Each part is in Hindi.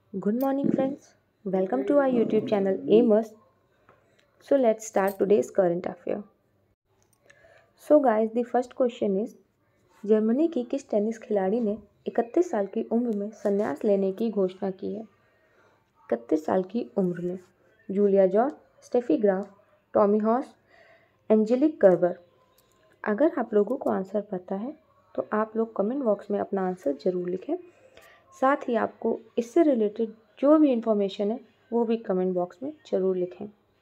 Good morning, friends. Welcome to our YouTube channel Amos. So, let's start today's current affair. So, guys, the first question is Germany की किस टेनिस खिलाड़ी ने 31 साल की उम्र में संन्यास लेने की घोषणा की है? 31 साल की उम्र में Julia George, Steffi Graf, Tommy Haas, Angelique Kerber. अगर आप लोगों को आंसर पता है तो आप लोग कमेंट बॉक्स में अपना आंसर ज़रूर लिखें। साथ ही आपको इससे रिलेटेड जो भी इंफॉर्मेशन है वो भी कमेंट बॉक्स में ज़रूर लिखें।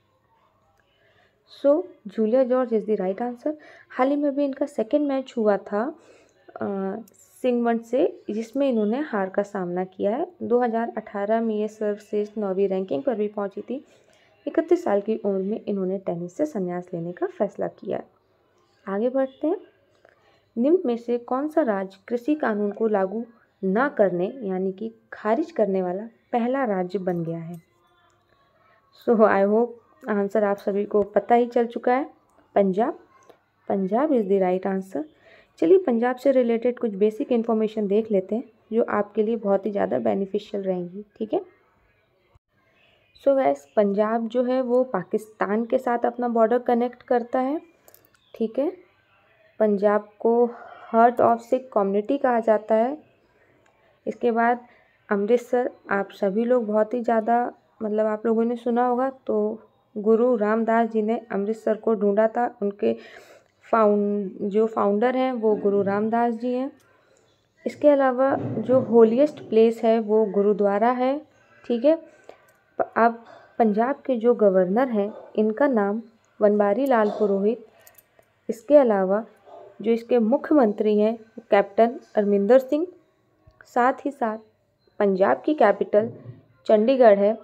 So Julia George is the right answer. हाल ही में भी इनका सेकेंड मैच हुआ था सिंगवंट से, जिसमें इन्होंने हार का सामना किया है। 2018 में ये सर्वश्रेष्ठ 9वीं रैंकिंग पर भी पहुंची थी। 31 साल की उम्र में इन्होंने टेनिस से संन्यास लेने का फैसला किया है। आगे बढ़ते हैं। निम्न में से कौन सा राज्य कृषि कानून को लागू न करने यानी कि खारिज करने वाला पहला राज्य बन गया है? सो आई होप आंसर आप सभी को पता ही चल चुका है। Punjab. Punjab is the right answer. चलिए पंजाब से रिलेटेड कुछ बेसिक इन्फॉर्मेशन देख लेते हैं जो आपके लिए बहुत ही ज़्यादा बेनिफिशियल रहेंगी। ठीक है। सो गैस, पंजाब जो है वो पाकिस्तान के साथ अपना बॉर्डर कनेक्ट करता है। ठीक है। पंजाब को हार्ट ऑफ सिख कम्युनिटी कहा जाता है। इसके बाद अमृतसर, आप सभी लोग बहुत ही ज़्यादा आप लोगों ने सुना होगा, तो गुरु रामदास जी ने अमृतसर को ढूंढा था। उनके जो फाउंडर हैं वो गुरु रामदास जी हैं। इसके अलावा जो होलीएस्ट प्लेस है वो गुरुद्वारा है। ठीक है। अब पंजाब के जो गवर्नर हैं इनका नाम बनवारी लाल पुरोहित। इसके अलावा जो इसके मुख्यमंत्री हैं कैप्टन अमरिंदर सिंह। साथ ही साथ पंजाब की कैपिटल चंडीगढ़ है।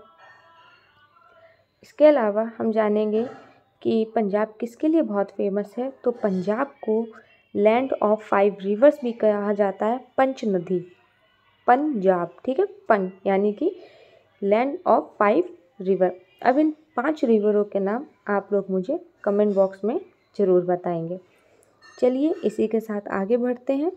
इसके अलावा हम जानेंगे कि पंजाब किसके लिए बहुत फेमस है। तो पंजाब को लैंड ऑफ 5 रिवर्स भी कहा जाता है। पंच नदी, पंजाब। ठीक है। पन यानी कि लैंड ऑफ 5 रिवर। अब इन 5 रिवरों के नाम आप लोग मुझे कमेंट बॉक्स में ज़रूर बताएंगे। चलिए इसी के साथ आगे बढ़ते हैं।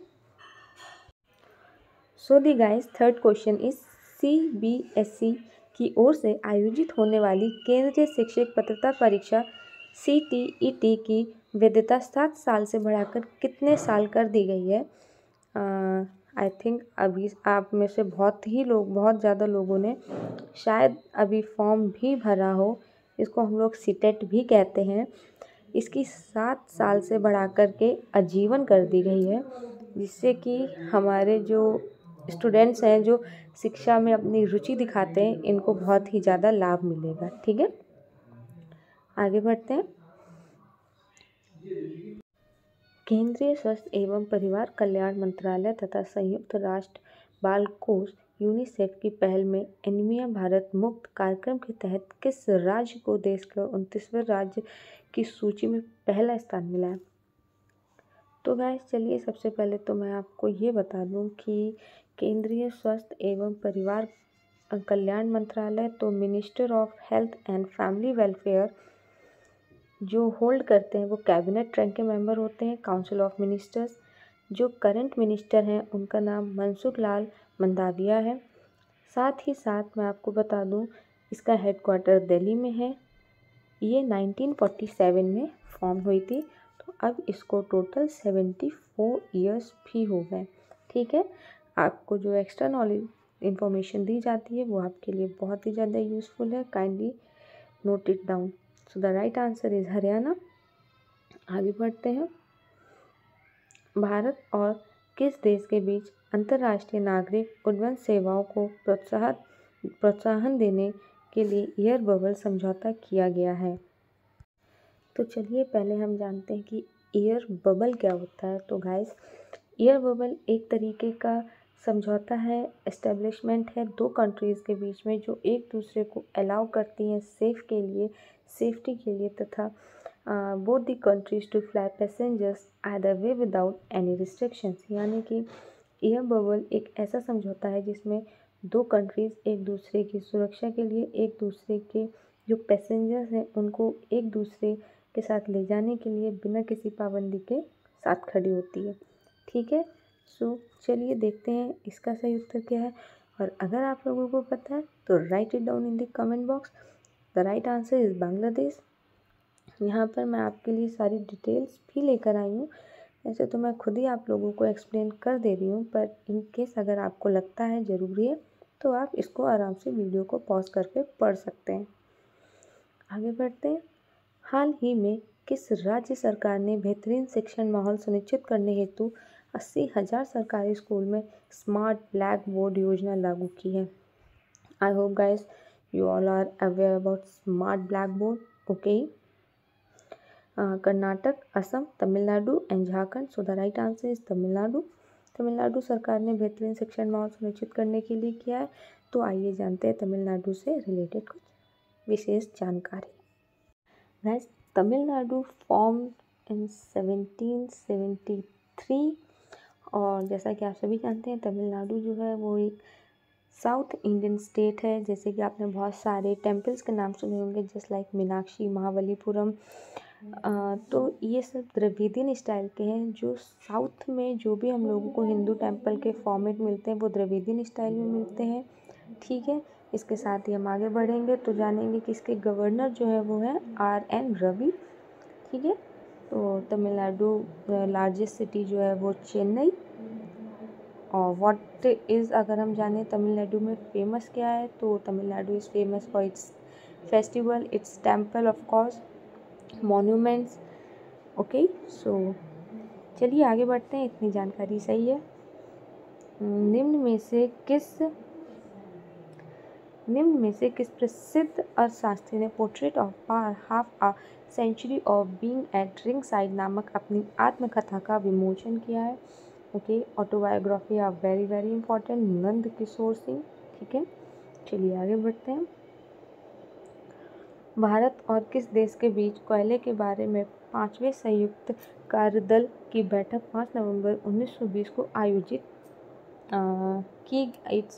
So the guys, third question is CBSE की ओर से आयोजित होने वाली केंद्रीय शिक्षक पात्रता परीक्षा CTET की वैधता 7 साल से बढ़ाकर कितने साल कर दी गई है? आई थिंक अभी आप में से बहुत ज़्यादा लोगों ने शायद अभी फॉर्म भी भरा हो। इसको हम लोग सीटेट भी कहते हैं। इसकी 7 साल से बढ़ा कर के आजीवन कर दी गई है, जिससे कि हमारे जो स्टूडेंट्स हैं जो शिक्षा में अपनी रुचि दिखाते हैं इनको बहुत ही ज़्यादा लाभ मिलेगा। ठीक है। आगे बढ़ते हैं। केंद्रीय स्वास्थ्य एवं परिवार कल्याण मंत्रालय तथा संयुक्त राष्ट्र बाल कोष यूनिसेफ की पहल में एनीमिया भारत मुक्त कार्यक्रम के तहत किस राज्य को देश के 29वें राज्य की सूची में पहला स्थान मिला है? तो गाइस चलिए सबसे पहले तो मैं आपको ये बता दूं कि केंद्रीय स्वास्थ्य एवं परिवार कल्याण मंत्रालय तो minister of health and family welfare जो होल्ड करते हैं वो कैबिनेट रैंक के मेंबर होते हैं, काउंसिल ऑफ मिनिस्टर्स। जो करंट मिनिस्टर हैं उनका नाम मनसुख लाल मंडाविया है। साथ ही साथ मैं आपको बता दूं इसका हेडक्वार्टर दिल्ली में है। ये 1947 में फॉर्म हुई थी। तो अब इसको टोटल 74 ईयर्स भी हो गए। ठीक है। आपको जो एक्स्ट्रा नॉलेज इन्फॉर्मेशन दी जाती है वो आपके लिए बहुत ही ज़्यादा यूज़फुल है। Kindly note it down. So the right answer is Haryana. आगे बढ़ते हैं। भारत और किस देश के बीच अंतर्राष्ट्रीय नागरिक उड्डयन सेवाओं को प्रोत्साहन देने के लिए एयर बबल समझौता किया गया है? तो चलिए पहले हम जानते हैं कि एयर बबल क्या होता है। तो गाइस, एयर बबल एक तरीके का समझौता है, एस्टेब्लिशमेंट है 2 कंट्रीज़ के बीच में जो एक दूसरे को अलाउ करती हैं सेफ्टी के लिए तथा both the countries to fly passengers either way without any restrictions. यानी कि एयर बबल एक ऐसा समझौता है जिसमें 2 कंट्रीज़ एक दूसरे की सुरक्षा के लिए एक दूसरे के जो पैसेंजर्स हैं उनको एक दूसरे के साथ ले जाने के लिए बिना किसी पाबंदी के साथ खड़ी होती है। ठीक है। सो चलिए देखते हैं इसका सही उत्तर क्या है। और अगर आप लोगों को पता है तो write it down in the comment box. The right answer is Bangladesh. यहाँ पर मैं आपके लिए सारी डिटेल्स भी लेकर आई हूँ। वैसे तो मैं खुद ही आप लोगों को एक्सप्लेन कर दे रही हूँ, पर इन केस अगर आपको लगता है ज़रूरी है तो आप इसको आराम से वीडियो को पॉज करके पढ़ सकते हैं। आगे बढ़ते हैं। हाल ही में किस राज्य सरकार ने बेहतरीन शिक्षण माहौल सुनिश्चित करने हेतु 80,000 सरकारी स्कूल में स्मार्ट ब्लैक बोर्ड योजना लागू की है? I hope guys you all are aware about smart black board. Okay, Karnataka, Assam, Tamil Nadu and Jharkhand. So the right answer is Tamil Nadu. Tamil Nadu सरकार ने बेहतरीन शिक्षण माहौल सुनिश्चित करने के लिए किया है। तो आइए जानते हैं तमिलनाडु से रिलेटेड कुछ विशेष जानकारी। गाइस, तमिलनाडु फॉर्म इन 1773 और जैसा कि आप सभी जानते हैं तमिलनाडु जो है वो एक साउथ इंडियन स्टेट है। जैसे कि आपने बहुत सारे टेम्पल्स के नाम सुने होंगे, जस्ट लाइक मीनाक्षी, महाबलीपुरम। तो ये सब द्रविडियन स्टाइल के हैं। जो साउथ में जो भी हम लोगों को हिंदू टेम्पल के फॉर्मेट मिलते हैं वो द्रविडियन स्टाइल में मिलते हैं। ठीक है, इसके साथ ही हम आगे बढ़ेंगे तो जानेंगे कि इसके गवर्नर जो है वो है RN रवि। ठीक है, तो तमिलनाडु लार्जेस्ट सिटी जो है वो चेन्नई। और व्हाट इज़, अगर हम जाने तमिलनाडु में फेमस क्या है, तो Tamil Nadu is famous for its festival, its temple of course, monuments. Okay, so चलिए आगे बढ़ते हैं, इतनी जानकारी सही है। निम्न में से किस प्रसिद्ध अर्थशास्त्री ने portrait of power half a century of being at ringside नामक अपनी आत्मकथा का विमोचन किया है? Okay, autobiography are very very important, Nand Kishore Singh. ठीक है, चलिए आगे बढ़ते हैं। भारत और किस देश के बीच कोयले के बारे में 5वें संयुक्त कार्यदल की बैठक 5 नवंबर 1920 को आयोजित की? It's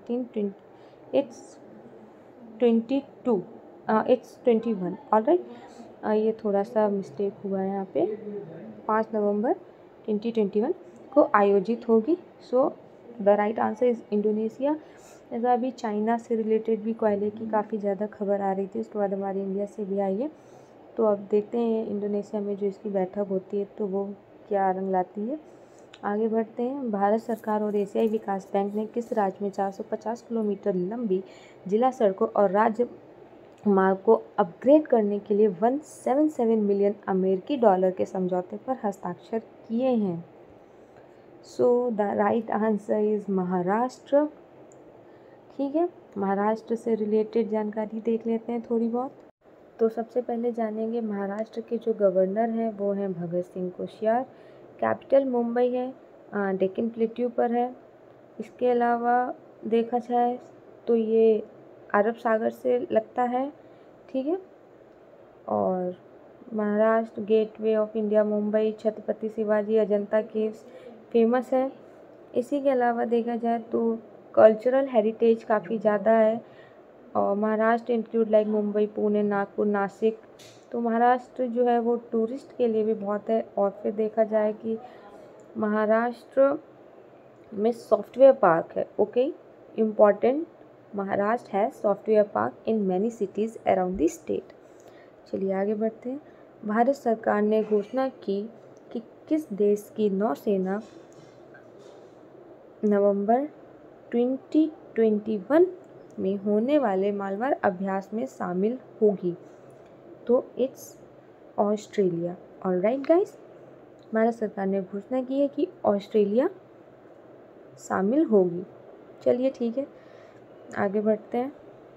21 alright. ये थोड़ा सा मिस्टेक हुआ है यहाँ पे, 5 नवंबर 2021 को आयोजित होगी। So the right answer is Indonesia. जैसा अभी चाइना से रिलेटेड भी कोयले की काफ़ी ज़्यादा खबर आ रही थी, उसके बाद हमारे इंडिया से भी आई है। तो अब देखते हैं इंडोनेशिया में जो इसकी बैठक होती है तो वो क्या रंग लाती है। आगे बढ़ते हैं। भारत सरकार और एशियाई विकास बैंक ने किस राज्य में 450 किलोमीटर लंबी जिला सड़कों और राज्य मार्ग को अपग्रेड करने के लिए 177 मिलियन अमेरिकी डॉलर के समझौते पर हस्ताक्षर किए हैं? So the right answer is Maharashtra. ठीक है, महाराष्ट्र से रिलेटेड जानकारी देख लेते हैं थोड़ी बहुत। तो सबसे पहले जानेंगे महाराष्ट्र के जो गवर्नर हैं वो हैं भगत सिंह कोश्यार। कैपिटल मुंबई है, डेक्कन प्लेट्यू पर है। इसके अलावा देखा जाए तो ये अरब सागर से लगता है। ठीक है, और Maharashtra gateway of India Mumbai, Chhatrapati Shivaji, Ajanta caves famous है। इसी के अलावा देखा जाए तो कल्चरल हेरिटेज काफ़ी ज़्यादा है और महाराष्ट्र इंक्लूड लाइक मुंबई, पुणे, नागपुर, नासिक। तो महाराष्ट्र जो है वो टूरिस्ट के लिए भी बहुत है। और फिर देखा जाए कि महाराष्ट्र में सॉफ्टवेयर पार्क है। ओके, इम्पॉर्टेंट, महाराष्ट्र है software park in many cities around the state. चलिए आगे बढ़ते हैं। भारत सरकार ने घोषणा की कि किस देश की नौसेना नवंबर 2021 में होने वाले मालवार अभ्यास में शामिल होगी? तो it's Australia. Alright guys, Bharat सरकार ने घोषणा की है कि ऑस्ट्रेलिया शामिल होगी। चलिए ठीक है, आगे बढ़ते हैं।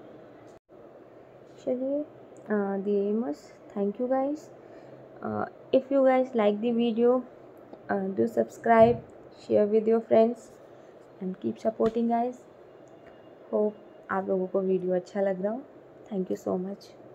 चलिए the aims, thank you guys. If you guys like the video, do subscribe, share with your friends and keep supporting guys. Hope आप लोगों को वीडियो अच्छा लग रहा हो। Thank you so much.